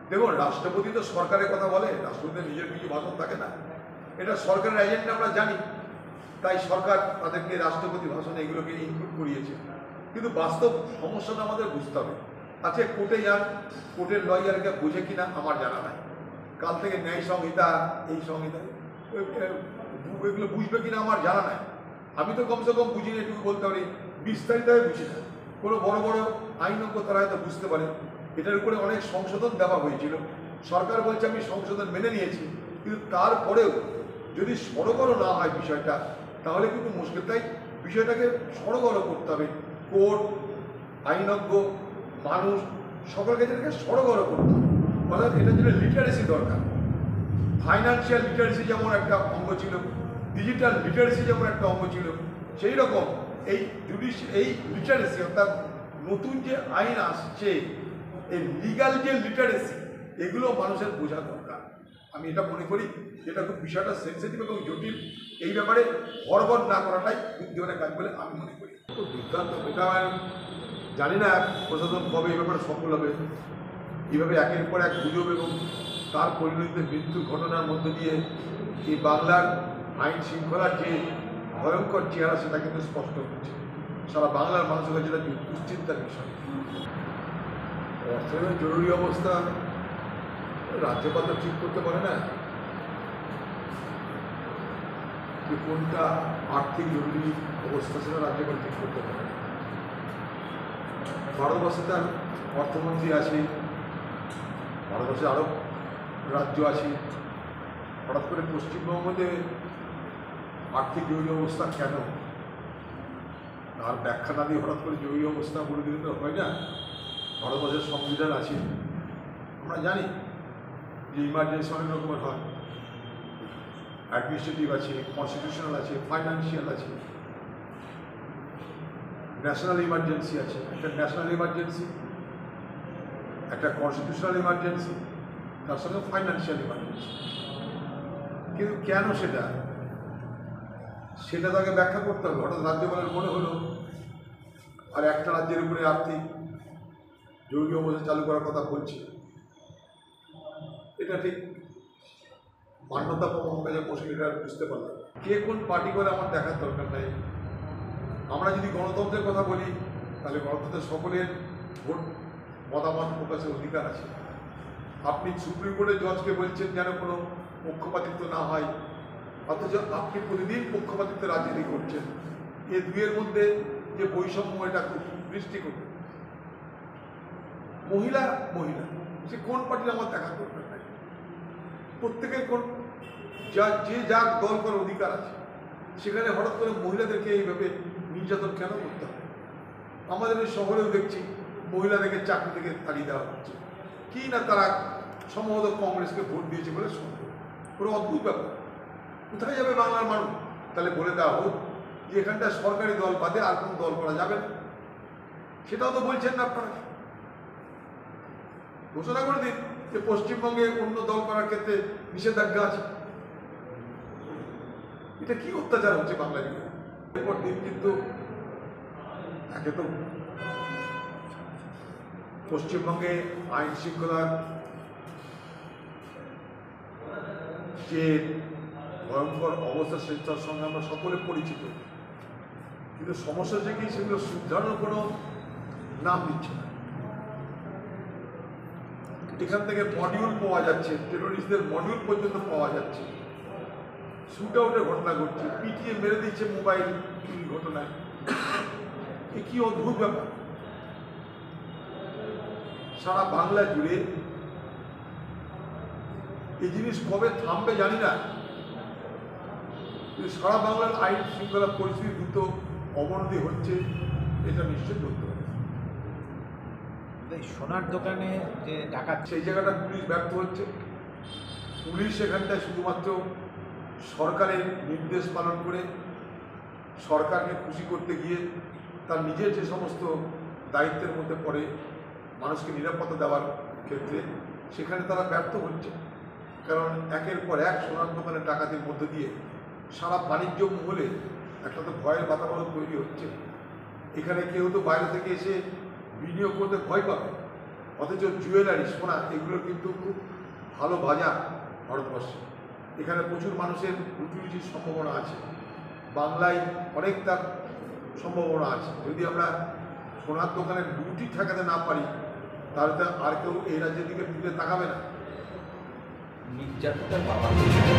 দেখুন, রাষ্ট্রপতি তো সরকারের কথা বলে, রাষ্ট্রপতির নিজের কিছু ভাষণ থাকে না। এটা সরকারের এজেন্ডা আমরা জানি, তাই সরকার তাদেরকে রাষ্ট্রপতি ভাষণে এগুলোকে ইনক্লুড করিয়েছে। কিন্তু বাস্তব সমস্যাটা আমাদের বুঝতে হবে। আজকে কোর্টে যান, কোর্টের লয়ারকে বোঝে কিনা আমার জানা নাই। কাল থেকে ন্যায় সংহিতা, এই সংহিতা এগুলো বুঝবে কিনা আমার জানা নাই। আমি তো কমসে কম বুঝিনি, এটুকু বলতে পারি বিস্তারিতভাবে বুঝি না। কোনো বড় বড় আইনজ্ঞ তারা হয়তো বুঝতে পারে। এটার উপরে অনেক সংশোধন দেওয়া হয়েছিল, সরকার বলছে আমি সংশোধন মেনে নিয়েছি, কিন্তু তারপরেও যদি সড়গড় না হয় বিষয়টা, তাহলে কিন্তু মুশকিল। তাই বিষয়টাকে সড়গড় করতে হবে। কোর্ট, আইনজ্ঞ, মানুষ, সকলকে এটাকে সড়গড় করতে হবে। অর্থাৎ এটার জন্য লিটারেসি দরকার। ফাইন্যান্সিয়াল লিটারেসি যেমন একটা অঙ্গ ছিল, ডিজিটাল লিটারেসি যেমন একটা অঙ্গ ছিল, সেই রকম এই লিটারেসি, অর্থাৎ নতুন যে আইন আসছে, এই লিগাল যে লিটারেসি, এগুলো মানুষের বোঝা দরকার। আমি এটা মনে করি যেটা খুব বিষয়টা সেন্সিটিভ এবং জটিল। এই ব্যাপারে হড়বড় না করাটাই বুদ্ধিমানের কাজ বলে আমি মনে করি। তো দুর্দান্ত, এটা জানি না প্রশাসন কবে এই ব্যাপারে সফল হবে। এইভাবে একের পর এক গুজব এবং তার পরিণতিতে মৃত্যুর ঘটনার মধ্যে দিয়ে এই বাংলার আইন শৃঙ্খলার যে ভয়ঙ্কর চেহারা, সেটা কিন্তু স্পষ্ট হচ্ছে। সারা বাংলার মানুষের কাছে যেটা দুশ্চিন্তার বিষয়। অর্থনৈতিক জরুরি অবস্থা রাজ্যপাল তো ঠিক করতে পারে না যে কোনটা আর্থিক জরুরি অবস্থা, সেটা রাজ্যপাল ঠিক করতে পারে না। ভারতবর্ষে তার অর্থমন্ত্রী আছে, ভারতবর্ষে আরও রাজ্য আছে। হঠাৎ করে পশ্চিমবঙ্গতে আর্থিক জরুরি অবস্থা কেন, আর ব্যাখ্যা না দিয়ে হঠাৎ করে জরুরি অবস্থা বলে দিলে তো হয় না। ভারতবর্ষের সংবিধান আছে, আমরা জানি যে ইমার্জেন্সি অনেক রকমের হয়। অ্যাডমিনিস্ট্রেটিভ আছে, কনস্টিটিউশনাল আছে, ফাইন্যান্সিয়াল আছে, ন্যাশনাল ইমার্জেন্সি আছে। একটা ন্যাশনাল ইমার্জেন্সি, একটা কনস্টিটিউশনাল ইমার্জেন্সি, তার সঙ্গে ফাইন্যান্সিয়াল ইমার্জেন্সি। কিন্তু কেন সেটা তাকে ব্যাখ্যা করতে হবে। হঠাৎ রাজ্যপালের মনে হলো আর একটা রাজ্যের উপরে আর্থিক জরুরি অবস্থা চালু করার কথা বলছে, এটা ঠিক মান্যতা পাওয়ার কাছে বসে এটা বুঝতে পারলাম। কে কোন পার্টি করে আমার দেখার দরকার নাই। আমরা যদি গণতন্ত্রের কথা বলি, তাহলে গণতন্ত্রের সকলের ভোট মতামত প্রকাশের অধিকার আছে। আপনি সুপ্রিম কোর্টের জজকে বলছেন যেন কোনো পক্ষপাতিত্ব না হয়, অথচ আপনি প্রতিদিন পক্ষপাতিত্ব রাজনীতি করছেন। এই দুইয়ের মধ্যে যে বৈষম্য, এটা খুব দৃষ্টি করবে। মহিলা সে কোন পার্টির আমার দেখার দরকার নাই। প্রত্যেকের যে যার দল করার অধিকার আছে, সেখানে হঠাৎ করে মহিলাদেরকে এইভাবে নির্যাতন কেন করতে হবে? আমাদের এই শহরেও দেখছি মহিলাদেরকে চাকরি থেকে তাড়িয়ে দেওয়া হচ্ছে। কি না তারা সম্ভবত কংগ্রেসকে ভোট দিয়েছে বলে সম্ভব। পুরো অদ্ভুত ব্যাপার। কোথায় যাবে বাংলার মানুষ? তাহলে বলে দেওয়া হোক যে এখানটা সরকারি দল বাদে আর কোনো দল করা যাবে না। সেটাও তো বলছেন না আপনারা। ঘোষণা করে দিন যে পশ্চিমবঙ্গে অন্য দল করার ক্ষেত্রে নিষেধাজ্ঞা আছে। এটা কি অত্যাচার হচ্ছে বাংলার? এরপর দিন কিন্তু একে তো পশ্চিমবঙ্গে আইন শৃঙ্খলার যে ভয়ঙ্কর অবস্থা, সেটার সঙ্গে আমরা সকলে পরিচিত, কিন্তু সমস্যা যে কি, সেগুলো শুধরানোর কোনো নাম দিচ্ছে না। এখান থেকে মডিউল পাওয়া যাচ্ছে, টেরোরিস্টদের মডিউল পর্যন্ত পাওয়া যাচ্ছে। শুট আউটের ঘটনা ঘটছে, পিটিয়ে মেরে দিচ্ছে মোবাইল ঘটনায়। এ কি অদ্ভুত ব্যাপার! সারা বাংলা জুড়ে এই জিনিস কবে থামবে জানি না, কিন্তু সারা বাংলার আইন শৃঙ্খলা পরিস্থিতি দ্রুত অবনতি হচ্ছে, এটা নিশ্চয়ই বলতে হবে। সোনার দোকানে যে ডাকাত, সেই জায়গাটা পুলিশ ব্যর্থ হচ্ছে। পুলিশ সেখানটায় শুধুমাত্র সরকারের নির্দেশ পালন করে, সরকারকে খুশি করতে গিয়ে তার নিজের যে সমস্ত দায়িত্বের মধ্যে পড়ে মানুষকে নিরাপত্তা দেওয়ার ক্ষেত্রে, সেখানে তারা ব্যর্থ হচ্ছে। কারণ একের পর এক সোনার দোকানের ডাকাতির মধ্যে দিয়ে সারা বাণিজ্য মহলে একটা তো ভয়ের বাতাবরণ তৈরি হচ্ছে। এখানে কেউ তো বাইরে থেকে এসে বিনিয়োগ করতে ভয় পাবে, অথচ জুয়েলারি সোনা এগুলোর কিন্তু খুব ভালো বাজার ভারতবর্ষে। এখানে প্রচুর মানুষের রুটি রুটির সম্ভাবনা আছে, বাংলায় অনেক তার সম্ভাবনা আছে। যদি আমরা সোনার দোকানে রুটি ঠেকাতে না পারি তাহলে তো আর কেউ এই রাজ্যের দিকে ফিরে তাকাবে না। নির্যাতিতার বাবা